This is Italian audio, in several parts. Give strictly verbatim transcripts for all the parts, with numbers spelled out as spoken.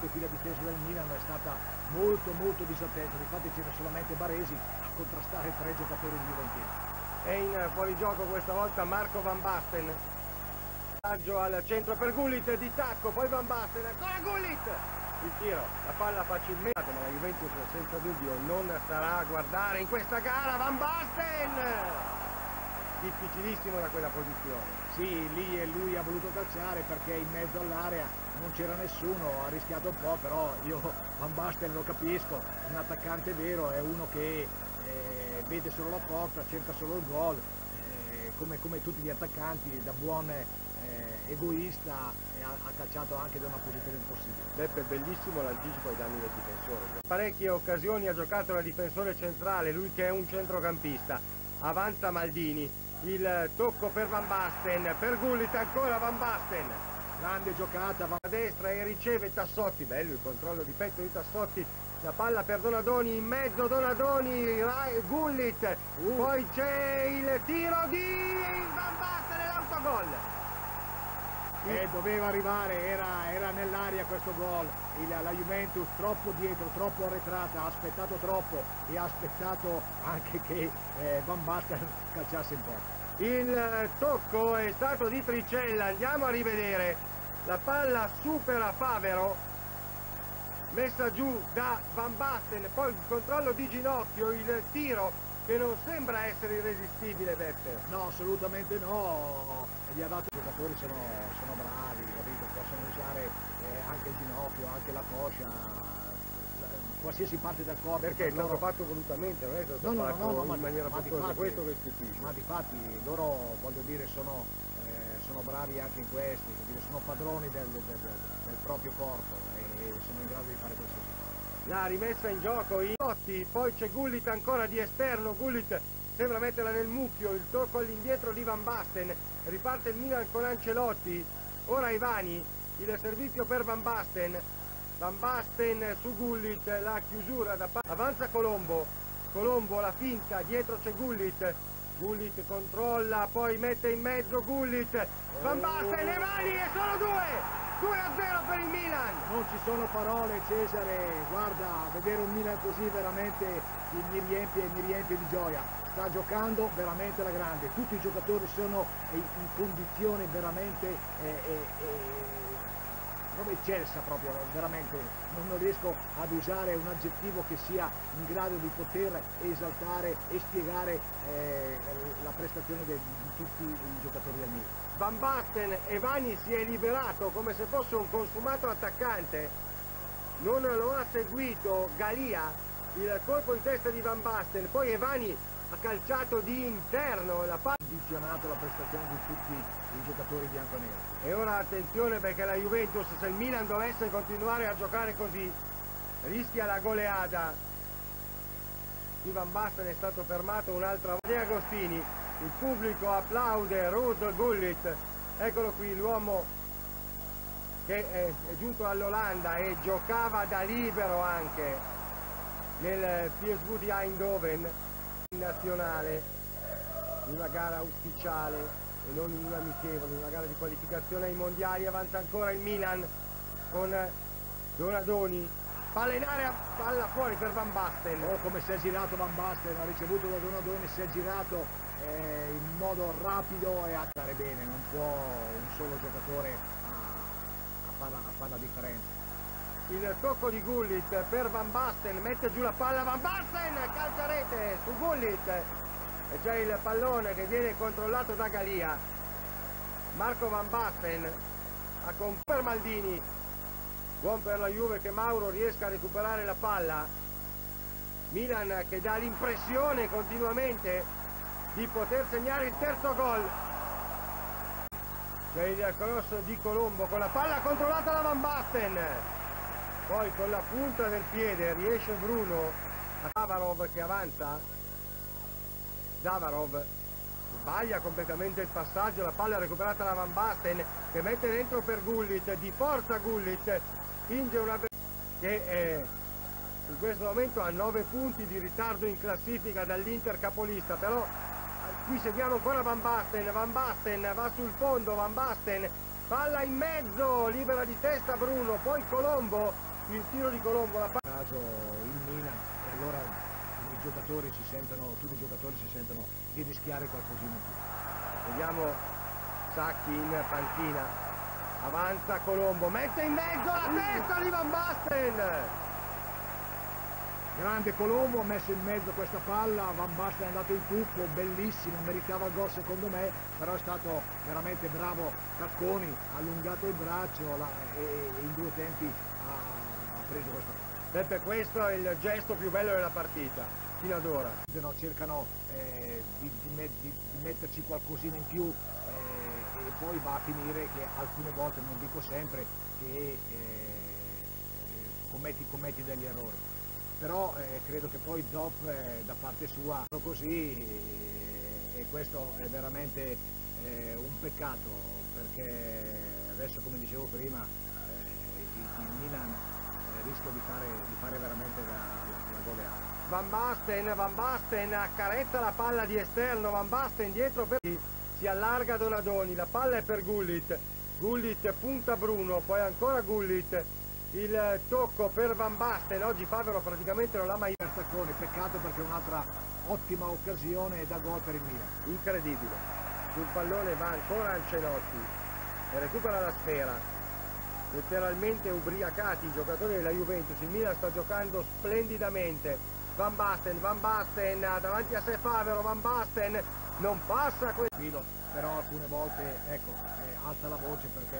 veramente qui la difesa del Milan è stata molto molto disattenta, infatti c'era solamente Baresi a contrastare tre giocatori di Juventino. È in fuorigioco questa volta Marco Van Basten. Passaggio al centro per Gullit di tacco, poi Van Basten, ancora Gullit! Il tiro, la palla facilmente, ma la Juventus senza dubbio non starà a guardare in questa gara. Van Basten! Difficilissimo da quella posizione. Sì, lì e lui ha voluto calciare perché in mezzo all'area non c'era nessuno, ha rischiato un po', però io Van Basten lo capisco, un attaccante vero, è uno che eh, vede solo la porta, cerca solo il gol, eh, come, come tutti gli attaccanti, da buon eh, egoista, e ha, ha calciato anche da una posizione impossibile. Beppe, bellissimo l'anticipo ai danni del difensore. Parecchie occasioni ha giocato la difensore centrale, lui che è un centrocampista. Avanza Maldini, il tocco per Van Basten, per Gullit ancora Van Basten. Grande giocata, va a destra e riceve Tassotti, bello il controllo di petto di Tassotti, la palla per Donadoni, in mezzo Donadoni, Gullit, uh. poi c'è il tiro di Van Basten e l'autogol. E doveva arrivare, era, era nell'aria questo gol, il, la Juventus troppo dietro, troppo arretrata, ha aspettato troppo e ha aspettato anche che eh, Van Basten calciasse in porta. Il tocco è stato di Tricella, andiamo a rivedere, la palla supera Favero, messa giù da Van Basten, poi il controllo di ginocchio, il tiro che non sembra essere irresistibile, Beppe. No, assolutamente no, gli ha dato i giocatori, sono, sono bravi, capito? Possono usare eh, anche il ginocchio, anche la coscia, qualsiasi parte del corpo. Perché è per stato loro... fatto volutamente, non è stato no, no, fatto no, no, in ma, maniera ma puntuale, questo che stupisce. Ma difatti loro, voglio dire, sono, eh, sono bravi anche in questi, sono padroni del, del, del, del proprio corpo e sono in grado di fare qualsiasi cosa. La rimessa in gioco, i Totti, poi c'è Gullit ancora di esterno, Gullit sembra metterla nel mucchio, il tocco all'indietro di Van Basten, riparte il Milan con Ancelotti, ora Ivani, il servizio per Van Basten, Van Basten su Gullit, la chiusura da parte, avanza Colombo, Colombo la finta, dietro c'è Gullit, Gullit controlla, poi mette in mezzo Gullit, Van Basten, Ivani e sono due! due a zero per il Milan! Non ci sono parole, Cesare, guarda, vedere un Milan così veramente mi riempie, mi riempie di gioia. Sta giocando veramente alla grande, tutti i giocatori sono in condizione veramente eh, eh, eh, eccelsa proprio, veramente non, non riesco ad usare un aggettivo che sia in grado di poter esaltare e spiegare eh, la prestazione de, di tutti i giocatori del Milan. Van Basten, Evani si è liberato come se fosse un consumato attaccante, non lo ha seguito Galia, il colpo di testa di Van Basten, poi Evani ha calciato di interno, la palla ha condizionato la prestazione di tutti i giocatori bianconeri. E ora attenzione perché la Juventus, se il Milan dovesse continuare a giocare così, rischia la goleada. Di Van Basten è stato fermato un'altra volta. De Agostini, il pubblico applaude Ruud Gullit, eccolo qui l'uomo che è, è giunto all'Olanda e giocava da libero anche nel P S V di Eindhoven in nazionale, in una gara ufficiale e non in una amichevole, in una gara di qualificazione ai mondiali. Avanza ancora il Milan con Donadoni, palla in area, palla fuori per Van Basten. Oh, come si è girato Van Basten, ha ricevuto da Donadoni, si è girato eh, in modo rapido e a fare bene, non può un solo giocatore a, a, fare, a fare la differenza. Il tocco di Gullit per Van Basten, mette giù la palla Van Basten, calcia rete su Gullit e c'è il pallone che viene controllato da Galia. Marco Van Basten a per Maldini, buon per la Juve che Mauro riesca a recuperare la palla. Milan che dà l'impressione continuamente di poter segnare il terzo gol. C'è il cross di Colombo con la palla controllata da Van Basten, poi con la punta del piede riesce Bruno a Zavarov che avanza. Zavarov sbaglia completamente il passaggio, la palla è recuperata da Van Basten che mette dentro per Gullit, di forza Gullit, spinge una che è, in questo momento ha nove punti di ritardo in classifica dall'Inter capolista, però qui seguiamo ancora Van Basten, Van Basten va sul fondo, Van Basten, palla in mezzo, libera di testa Bruno, poi Colombo il tiro di Colombo, la In caso il Milan, e allora i giocatori si sentono, tutti i giocatori si sentono di rischiare qualcosina in più. Vediamo Sacchi in panchina, avanza Colombo, mette in mezzo la testa di Van Basten. Grande Colombo, ha messo in mezzo questa palla, Van Basten è andato in tuffo, bellissimo, meritava il gol secondo me, però è stato veramente bravo Tacconi, ha allungato il braccio la, e, e in due tempi ha, ha preso questa palla. Beppe, questo è il gesto più bello della partita, fino ad ora. No, cercano eh, di, di, met di, di metterci qualcosina in più eh, e poi va a finire che alcune volte, non dico sempre, che eh, commetti, commetti degli errori. Però eh, credo che poi Zoff eh, da parte sua così e, e questo è veramente eh, un peccato, perché adesso, come dicevo prima, eh, il, il Milan eh, rischia di fare, di fare veramente la, la, la goleata. Van Basten, Van Basten accarezza la palla di esterno, Van Basten dietro per... si allarga Donadoni, la palla è per Gullit, Gullit punta Bruno, poi ancora Gullit, il tocco per Van Basten, oggi Favero praticamente non l'ha mai... Tacconi, peccato perché è un'altra ottima occasione da gol per il Milan. Incredibile, sul pallone va ancora Ancelotti e recupera la sfera, letteralmente ubriacati i giocatori della Juventus, il Milan sta giocando splendidamente, Van Basten, Van Basten ha davanti a sé Favero, Van Basten non passa quel filo, però alcune volte ecco, eh, alza la voce perché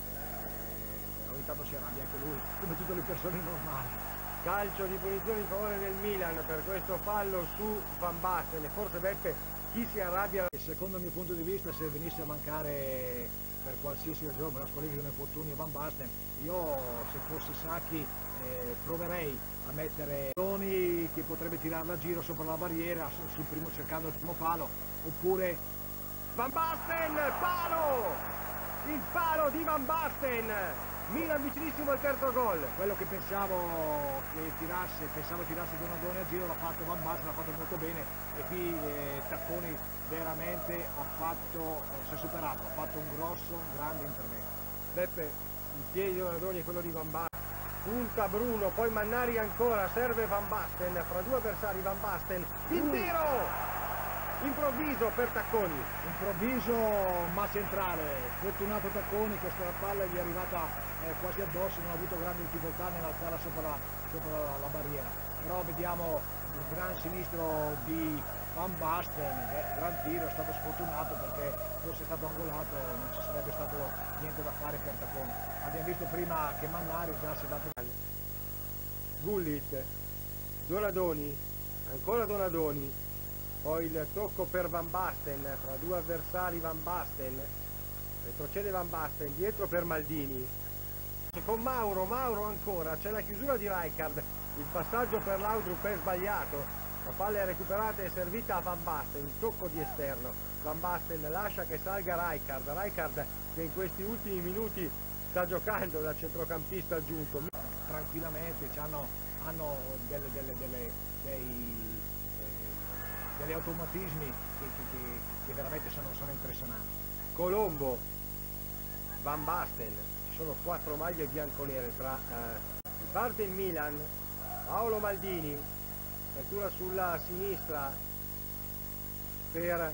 eh, ogni tanto si arrabbia anche lui, come tutte le persone normali. Calcio di punizione in favore del Milan per questo fallo su Van Basten, e forse Beppe chi si arrabbia? Secondo il mio punto di vista, se venisse a mancare per qualsiasi ragione, per la squalifica di un infortunio Van Basten, io se fossi Sacchi eh, proverei a mettere Toni che potrebbe tirarla a giro sopra la barriera sul primo, cercando il primo palo, oppure Van Basten, palo! Il palo di Van Basten! Milan vicinissimo al terzo gol. Quello che pensavo che tirasse, pensavo tirasse Donadoni a giro, l'ha fatto Van Basten, l'ha fatto molto bene, e qui eh, Tacconi veramente ha fatto, eh, si è superato, ha fatto un grosso, un grande intervento. Beppe, il piede di Donadoni è quello di Van Basten, punta Bruno, poi Mannari ancora, serve Van Basten, fra due avversari Van Basten, il tiro! Improvviso per Tacconi. Improvviso ma centrale, fortunato Tacconi, questa palla gli è arrivata eh, quasi addosso, non ha avuto grandi difficoltà nell'alzarla sopra, la, sopra la, la barriera. Però vediamo il gran sinistro di Van Basten, che gran tiro, è stato sfortunato perché fosse stato angolato non ci sarebbe stato niente da fare per Tacconi. Abbiamo visto prima che Mannari già si è dato... Gullit, Donadoni, ancora Donadoni, poi il tocco per Van Basten, fra due avversari Van Basten, retrocede Van Basten, dietro per Maldini, con Mauro, Mauro ancora, c'è la chiusura di Rijkaard, il passaggio per Laudrup è sbagliato, la palla è recuperata e servita a Van Basten, il tocco di esterno, Van Basten lascia che salga Rijkaard, Rijkaard che in questi ultimi minuti sta giocando da centrocampista aggiunto. Tranquillamente, hanno, hanno delle, delle, delle, dei... degli automatismi che, che, che veramente sono, sono impressionanti. Colombo, Van Basten, ci sono quattro maglie bianconere tra eh, parte il Milan, Paolo Maldini, apertura sulla sinistra per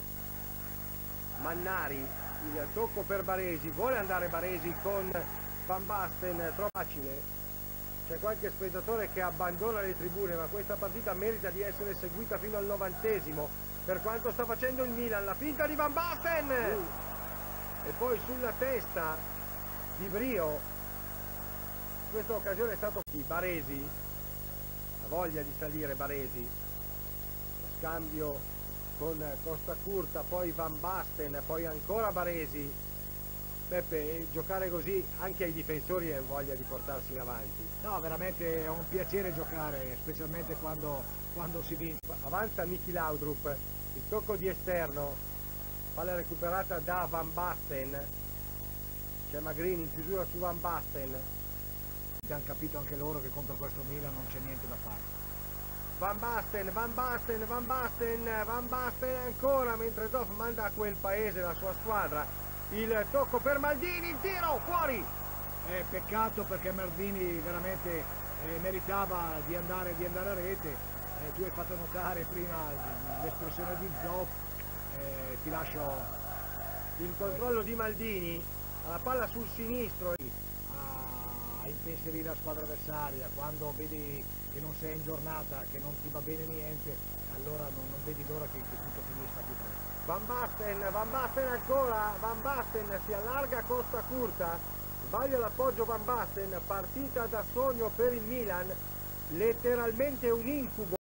Mannari, il tocco per Baresi, vuole andare Baresi con Van Basten, troppo facile. C'è qualche spettatore che abbandona le tribune, ma questa partita merita di essere seguita fino al novantesimo, per quanto sta facendo il Milan, la finta di Van Basten! Uh. E poi sulla testa di Brio, in questa occasione è stato di Baresi, la voglia di salire Baresi, lo scambio con Costa Curta, poi Van Basten, poi ancora Baresi. Peppe, giocare così anche ai difensori è voglia di portarsi in avanti. No, veramente è un piacere giocare, specialmente quando, quando si vince. Avanza Miki Laudrup, il tocco di esterno, palla recuperata da Van Basten, c'è Magrini in chiusura su Van Basten. Hanno capito anche loro che contro questo Milan non c'è niente da fare. Van Basten, Van Basten, Van Basten, Van Basten ancora, mentre Zoff manda a quel paese la sua squadra. Il tocco per Maldini, il tiro, fuori! Eh, peccato perché Maldini veramente eh, meritava di andare, di andare a rete. Eh, tu hai fatto notare prima l'espressione di Zoff, eh, ti lascio il controllo di Maldini, la palla sul sinistro a, a impensierire la squadra avversaria. Quando vedi che non sei in giornata, che non ti va bene niente, allora non, non vedi l'ora che, che tutto finisca più presto. Van Basten, Van Basten ancora, Van Basten si allarga a costa curta, sbaglia l'appoggio Van Basten, partita da sogno per il Milan, letteralmente un incubo.